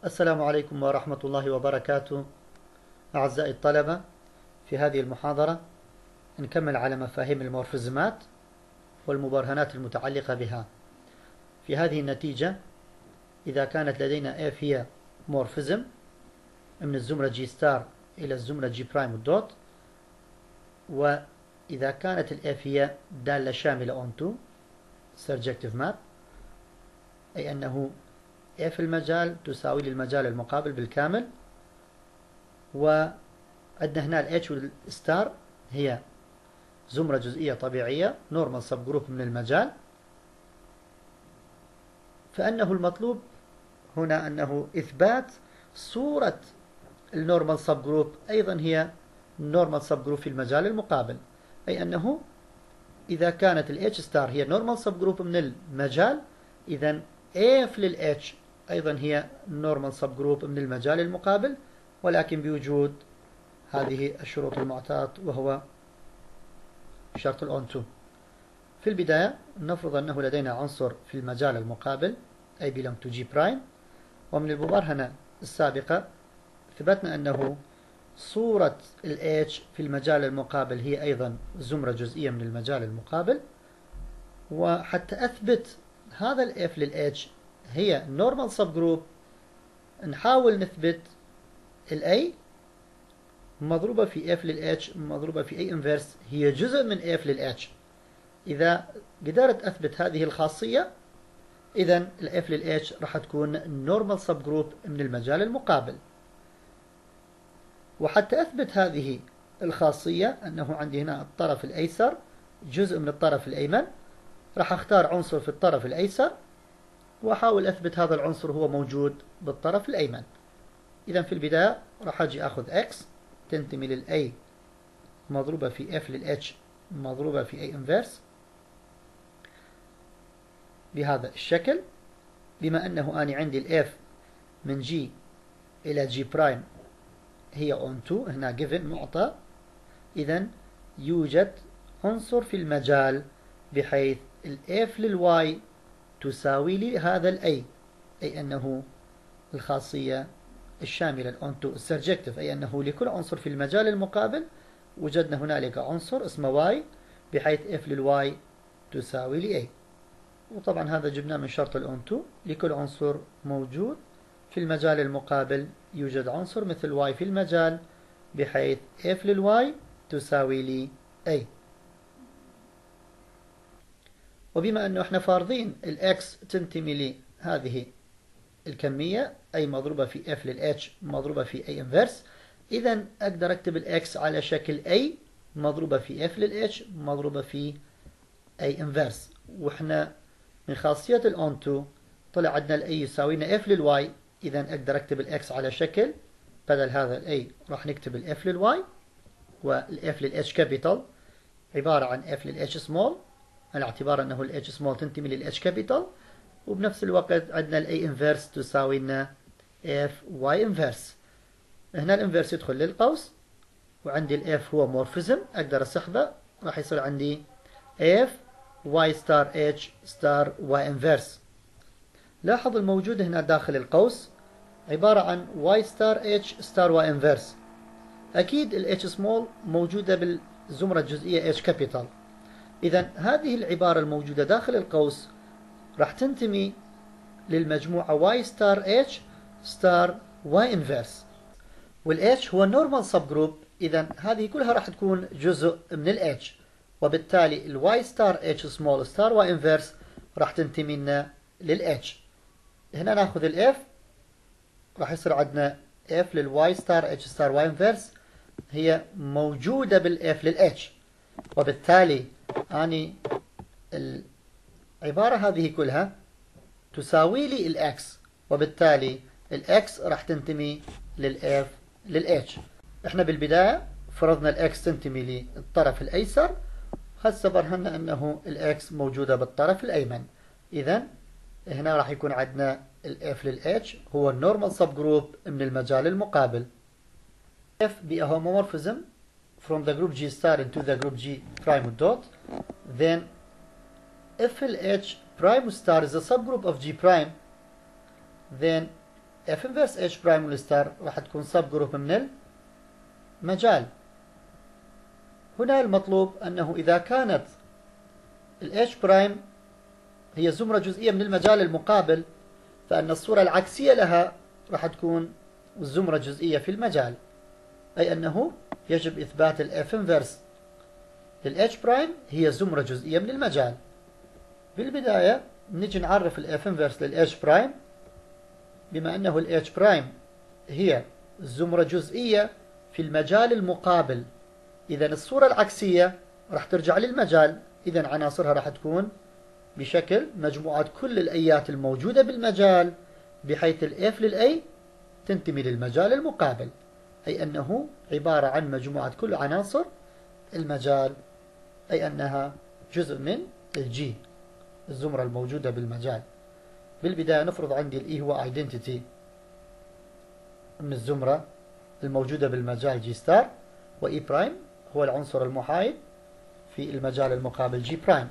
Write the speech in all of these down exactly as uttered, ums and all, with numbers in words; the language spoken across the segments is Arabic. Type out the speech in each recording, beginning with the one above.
السلام عليكم ورحمة الله وبركاته. أعزائي الطلبة، في هذه المحاضرة نكمل على مفاهيم المورفزمات والمبرهنات المتعلقة بها. في هذه النتيجة، إذا كانت لدينا F هي مورفزم من الزمرة G ستار إلى الزمرة G برايم والدوت، وإذا كانت ال F هي دالة شاملة onto surjective map، أي أنه F المجال تساوي للمجال المقابل بالكامل، وعندنا هنا ال H والستار هي زمرة جزئية طبيعية نورمال سب جروب من المجال، فأنه المطلوب هنا أنه إثبات صورة النورمال سب جروب أيضا هي نورمال سب جروب في المجال المقابل، أي أنه إذا كانت ال H ستار هي نورمال سب جروب من المجال، إذا F لل H أيضا هي نورمال سب جروب من المجال المقابل، ولكن بوجود هذه الشروط المعطاة وهو شرط الأون تو. في البداية نفرض أنه لدينا عنصر في المجال المقابل أي belong to G prime، ومن المبرهنة السابقة ثبتنا أنه صورة ال H في المجال المقابل هي أيضا زمرة جزئية من المجال المقابل، وحتى أثبت هذا ال F لل H هي normal subgroup نحاول نثبت ال A مضروبة في F لل H مضروبة في A inverse هي جزء من F لل H. إذا قدرت أثبت هذه الخاصية، إذا ال F لل H راح تكون normal subgroup من المجال المقابل. وحتى أثبت هذه الخاصية أنه عندي هنا الطرف الأيسر جزء من الطرف الأيمن، راح أختار عنصر في الطرف الأيسر وأحاول أثبت هذا العنصر هو موجود بالطرف الأيمن. إذا في البداية راح أجي أخذ X تنتمي لل A مضروبة في F لل H مضروبة في A inverse بهذا الشكل، بما أنه أنا عندي ال F من G إلى G برايم هي on to هنا given معطى، إذا يوجد عنصر في المجال بحيث ال F لل Y تساوي لي هذا ال A، أي أنه الخاصية الشاملة ال on to surjective، أي أنه لكل عنصر في المجال المقابل وجدنا هنالك عنصر اسمه Y بحيث F لل Y تساوي لي A. وطبعا هذا جبناه من شرط ال on to، لكل عنصر موجود في المجال المقابل يوجد عنصر مثل Y في المجال بحيث F لل Y تساوي لي A. وبما أنه احنا فارضين ال X تنتمي لهذه الكمية أي مضروبة في F لل H مضروبة في A inverse، إذا أقدر أكتب ال X على شكل A مضروبة في F لل H مضروبة في A inverse. وإحنا من خاصية ال on to طلع عندنا ال A يساوينا F لل Y، إذا أقدر أكتب ال X على شكل بدل هذا ال A راح نكتب ال F لل Y، وال F لل H capital عبارة عن F لل H small على اعتبار أنه ال H small تنتمي لل H capital، وبنفس الوقت عندنا ال A inverse تساوي لنا F Y inverse. هنا ال inverse يدخل للقوس، وعندي ال F هو مورفزم أقدر أسحبه، راح يصير عندي F Y star H star Y inverse. لاحظ الموجود هنا داخل القوس عبارة عن Y star H star Y inverse. أكيد ال H small موجودة بالزمرة الجزئية H capital، إذا هذه العبارة الموجودة داخل القوس راح تنتمي للمجموعة Y star H star Y inverse، وال H هو normal subgroup، إذا هذه كلها راح تكون جزء من ال H، وبالتالي ال Y star H small star Y inverse راح تنتمي لنا لل H. هنا ناخذ ال F راح يصير عندنا F لل Y star H star Y inverse هي موجودة بال F لل H، وبالتالي أني العبارة هذه كلها تساوي لي ال X، وبالتالي ال X راح تنتمي لل F لل H. احنا بالبداية فرضنا ال X تنتمي للطرف الأيسر، هسه برهنا أنه ال X موجودة بالطرف الأيمن، إذا هنا راح يكون عندنا ال F لل H هو النورمال سب جروب من المجال المقابل. F be a homomorphism from the group G star into the group G prime dot, then if H prime star is a subgroup of G prime, then F inverse H برايم والستار راح تكون سب جروب من المجال. هنا المطلوب أنه إذا كانت ال H برايم هي زمرة جزئية من المجال المقابل، فأن الصورة العكسية لها راح تكون الزمرة جزئية في المجال، أي أنه يجب إثبات ال F inverse لل H برايم هي زمرة جزئية من المجال. بالبداية نجي نعرف ال F inverse لل H برايم. بما أنه ال H برايم هي زمرة جزئية في المجال المقابل، إذا الصورة العكسية راح ترجع للمجال، إذا عناصرها راح تكون بشكل مجموعة كل الأيات الموجودة بالمجال، بحيث ال F لل A تنتمي للمجال المقابل، أي أنه عبارة عن مجموعة كل عناصر المجال، أي أنها جزء من الجي الزمرة الموجودة بالمجال. بالبداية نفرض عندي ال E هو identity من الزمرة الموجودة بالمجال جي ستار، و E برايم هو العنصر المحايد في المجال المقابل جي برايم.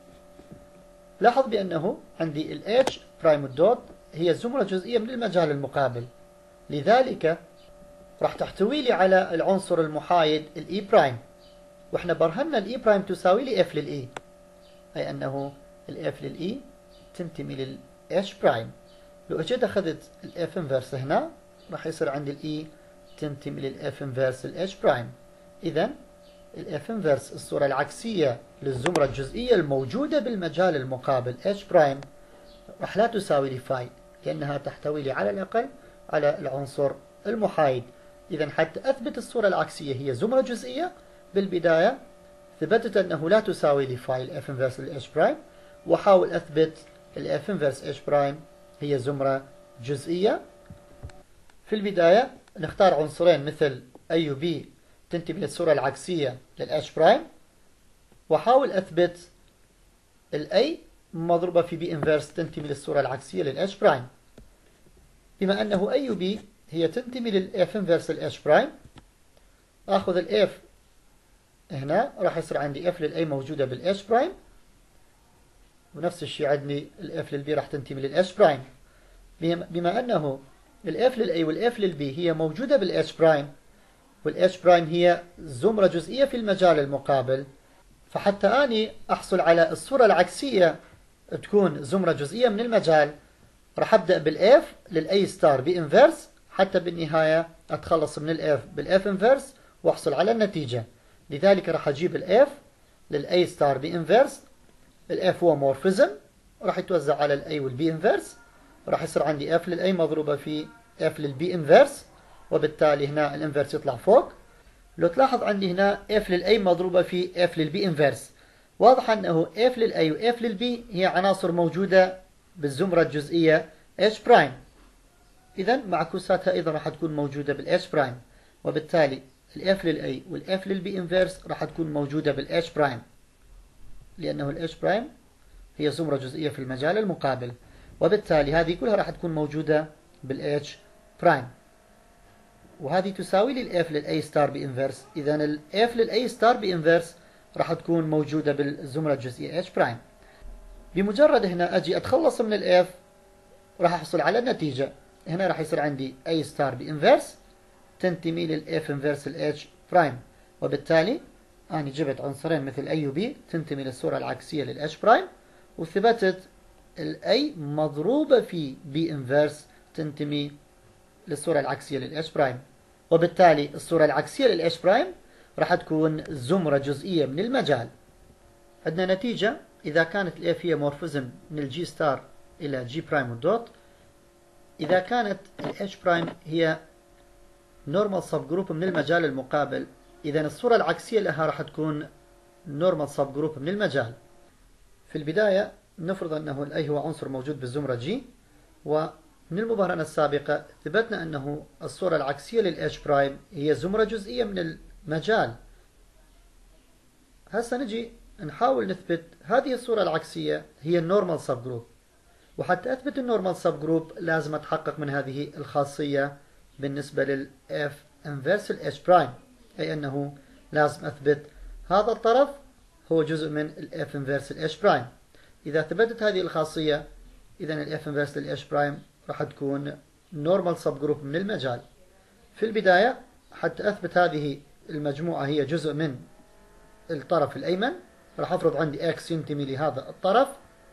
لاحظ بأنه عندي ال H برايم والدوت هي زمرة جزئية من المجال المقابل، لذلك راح تحتوي لي على العنصر المحايد ال E برايم، واحنا برهنا ال E برايم تساوي لي F لل E، أي أنه ال F لل E تنتمي لل H برايم. لو اجيت اخذت ال F inverse هنا راح يصير عندي ال E تنتمي لل F inverse ال H برايم. إذا ال F inverse الصورة العكسية للزمرة الجزئية الموجودة بالمجال المقابل H برايم راح لا تساوي لي فاي، لأنها تحتوي لي على الأقل على العنصر المحايد. إذا حتى أثبت الصورة العكسية هي زمرة جزئية، بالبداية ثبتت أنه لا تساوي لي فاي ال F inverse ال H برايم، وحاول أثبت ال F inverse H برايم هي زمرة جزئية. في البداية نختار عنصرين مثل A و B تنتمي للصورة العكسية لل H برايم، وحاول أثبت ال A مضروبة في B inverse تنتمي للصورة العكسية لل H برايم. بما أنه A و B هي تنتمي لل F inverse ال H برايم، أخذ ال F هنا راح يصير عندي F لل A موجودة بال H برايم، ونفس الشيء عندي ال F لل B راح تنتمي لل H برايم. بما أنه ال F لل A وال F لل B هي موجودة بال H برايم، وال H برايم هي زمرة جزئية في المجال المقابل، فحتى أني أحصل على الصورة العكسية تكون زمرة جزئية من المجال راح أبدأ بال F لل A ستار B inverse، حتى بالنهاية أتخلص من ال F بال F inverse وأحصل على النتيجة. لذلك راح أجيب ال F لل A ستار B inverse. ال F هو مورفيزم راح يتوزع على ال A وال B inverse، راح يصير عندي F لل A مضروبة في F لل B inverse، وبالتالي هنا الانفرس يطلع فوق. لو تلاحظ عندي هنا F لل A مضروبة في F لل B inverse، واضح أنه F لل A و F لل B هي عناصر موجودة بالزمرة الجزئية H برايم، إذا معكوساتها أيضا راح تكون موجودة بال H برايم، وبالتالي ال F لل A وال F لل B inverse راح تكون موجودة بال H برايم، لأنه ال H برايم هي زمرة جزئية في المجال المقابل، وبالتالي هذه كلها راح تكون موجودة بال H برايم. وهذه تساوي لي ال F لل A ستار B inverse، إذا ال F لل A ستار B inverse راح تكون موجودة بالزمرة الجزئية H برايم. بمجرد هنا أجي أتخلص من ال F راح أحصل على النتيجة. هنا راح يصير عندي A ستار B inverse تنتمي لل F inverse ال H برايم، وبالتالي أنا جبت عنصرين مثل A و B تنتمي للصورة العكسية لل H برايم، وثبتت ال A مضروبة في B inverse تنتمي للصورة العكسية لل H برايم، وبالتالي الصورة العكسية لل H برايم راح تكون زمرة جزئية من المجال. عندنا نتيجة إذا كانت ال F هي مورفيزم من ال G ستار إلى G برايم والدوت، إذا كانت ال H برايم هي نورمال سب جروب من المجال المقابل، إذا الصورة العكسية لها راح تكون نورمال سب جروب من المجال. في البداية نفرض أنه ال A هو عنصر موجود بالزمرة G، ومن المبرهنة السابقة ثبتنا أنه الصورة العكسية لل H برايم هي زمرة جزئية من المجال. هسه نجي نحاول نثبت هذه الصورة العكسية هي النورمال سب جروب، وحتى أثبت النورمال سب جروب لازم أتحقق من هذه الخاصية بالنسبة لل F inverse ال H برايم، أي أنه لازم أثبت هذا الطرف هو جزء من ال F inverse ال H برايم. إذا ثبتت هذه الخاصية إذا ال F inverse ال H برايم راح تكون normal subgroup من المجال. في البداية حتى أثبت هذه المجموعة هي جزء من الطرف الأيمن، راح أفرض عندي x ينتمي لهذا الطرف.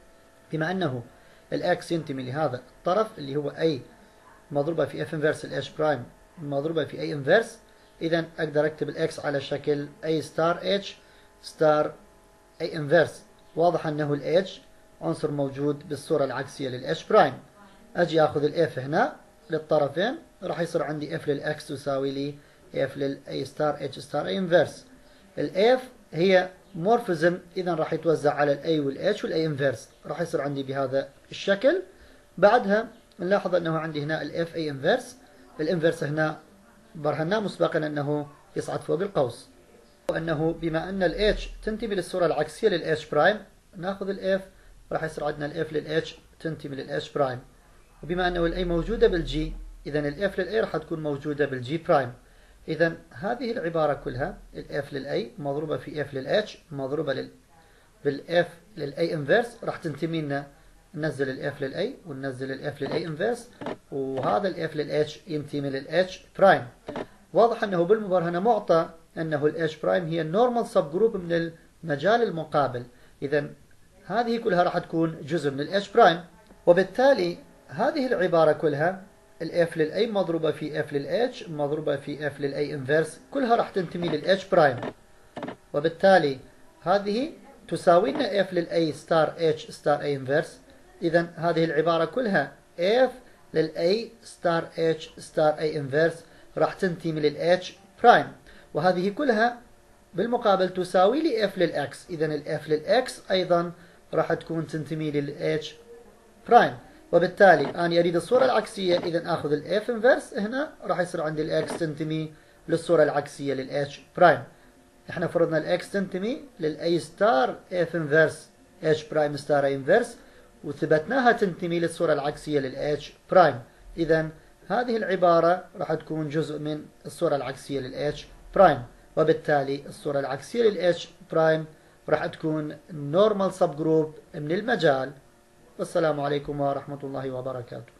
بما أنه الx ينتمي لهذا الطرف اللي هو A مضروبة في f inverse ال h prime مضروبة في A inverse، إذا أقدر أكتب ال x على شكل A star h star A inverse. واضح أنه ال h عنصر موجود بالصورة العكسية لل h prime. أجي أخذ ال f هنا للطرفين، راح يصير عندي f لل x تساوي لي f لل A star h star A inverse. ال f هي مورفيزم، إذا راح يتوزع على ال A وال H وال A inverse، راح يصير عندي بهذا الشكل. بعدها نلاحظ أنه عندي هنا ال F A inverse، الانفرس هنا برهنا مسبقا أنه يصعد فوق القوس، وأنه بما أن ال H تنتمي للصورة العكسية لل H برايم، ناخذ ال F راح يصير عندنا ال F لل H تنتمي لل H برايم. وبما أنه ال A موجودة بال G، إذا ال F لل A راح تكون موجودة بال G برايم. إذا هذه العبارة كلها ال F لل A مضروبة في F لل H مضروبة لل بال F لل A inverse، راح تنتمي لنا ننزل ال F لل A وننزل ال F لل A inverse، وهذا ال F لل H ينتمي لل H برايم. واضح أنه بالمبرهنة معطى أنه ال H برايم هي النورمال سب جروب من المجال المقابل، إذا هذه كلها راح تكون جزء من ال H برايم. وبالتالي هذه العبارة كلها ال F لل A مضروبة في F لل H مضروبة في F لل A inverse كلها راح تنتمي لل H برايم. وبالتالي هذه تساوي لنا F لل A star H star A inverse. إذا هذه العبارة كلها F لل A star H star A inverse راح تنتمي لل H برايم، وهذه كلها بالمقابل تساوي لي F لل X. إذا ال F لل X أيضا راح تكون تنتمي لل H برايم. وبالتالي أنا أريد الصورة العكسية، إذا آخذ ال F inverse هنا راح يصير عندي ال X تنتمي للصورة العكسية لل H برايم. احنا فرضنا ال X تنتمي لل A star F inverse H برايم star A inverse، وثبتناها تنتمي للصورة العكسية لل H برايم. إذا هذه العبارة راح تكون جزء من الصورة العكسية لل H برايم، وبالتالي الصورة العكسية لل H برايم راح تكون نورمال سب جروب من المجال. والسلام عليكم ورحمة الله وبركاته.